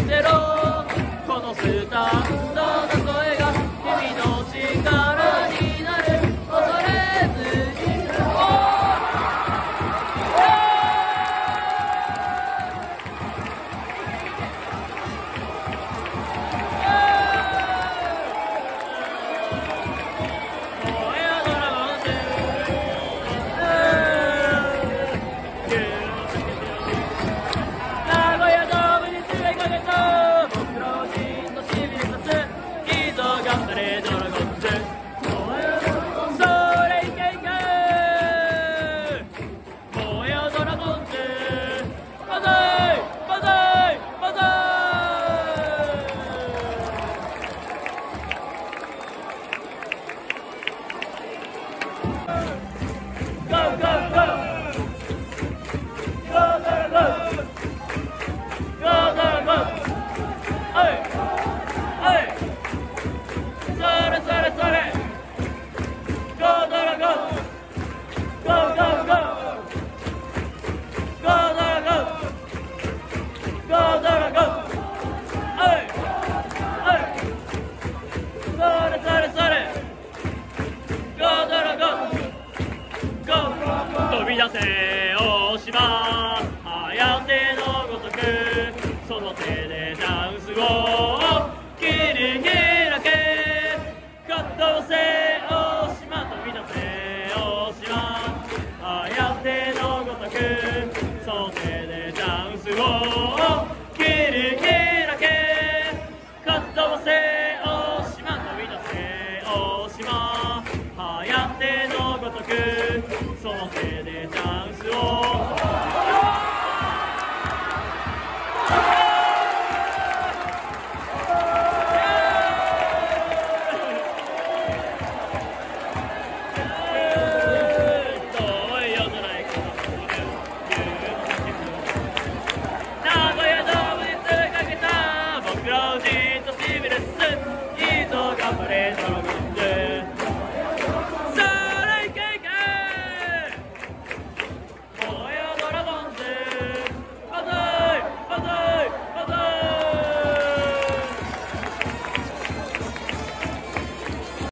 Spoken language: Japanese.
せろこのスタンドの声が君の力になる恐れずに飛び出せ大島早手のごとくその手でダンスを切り開けかっ飛ばせ大島飛び出せ大島早手のごとくその手でダンスを切り開けかっ飛ばせ大島飛び出せ大島早手のごとくその手でダンスを僕らをじっとしびれつついいぞ頑張れその